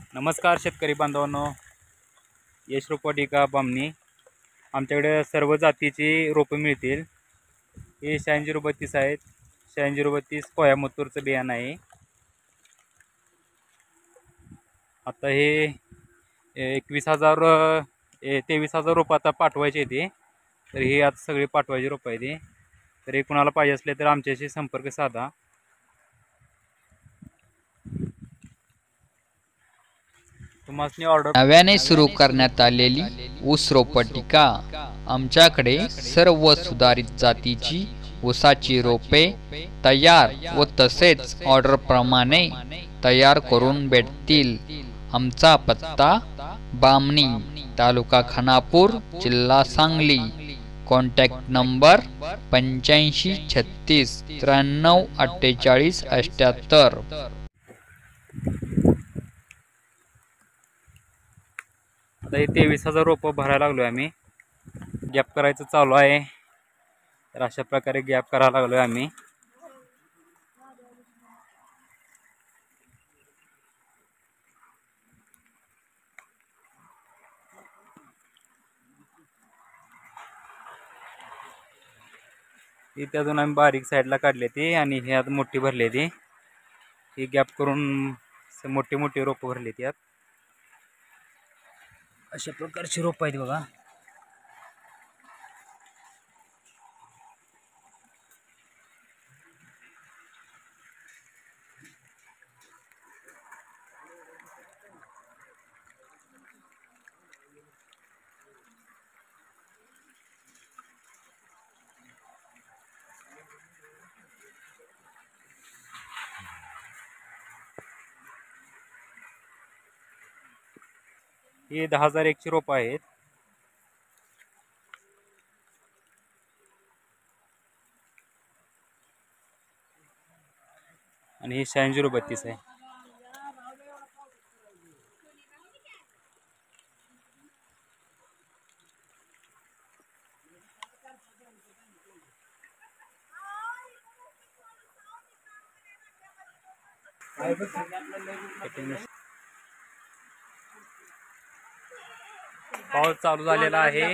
नमस्कार शेतकरी बांधवांनो, यश रोपवाटिका बामणी आमच्याकडे सर्व जातीची रोपं मिळतील। हे 8632 आहेत। 8632 कोयमुत्तूरचं बियाणं आहे। आता हे 23,000 रोपं आता पाठवायचे ते, तर हे आता सगळे पाठवायचे रोपं आहे ते। तर हे कुणाला पाहिजे असले तर आमच्याशी संपर्क साधा। नव्याने सुरू करण्यात आलेली ऊस रोपवाटिका। आमच्याकडे सर्व सुधारित जातीची ऊसाची रोपे तयार व तसेच ऑर्डर प्रमाणे तयार करून भेटतील। आमचा पत्ता बामणी, तालुका खानापूर, जिल्हा सांगली। Contact number 85 36 93 48 78। आता हे 23,000 रोपं भरायला लागलोय आम्ही। गॅप करायचं चालू आहे, तर अशा प्रकारे गॅप करायला लागलोय आम्ही। इथे अजून आम्ही बारीक साईडला काढले ती, आणि हे आता मोठी भरली ती। ही गॅप करून मोठी मोठी रोपं भरली ती। अशा प्रकारची रोपं आहेत बघा। हे 10,001 ची रोपं आहेत। आणि हे 8632 आहे। पाऊस चालू झालेला आहे।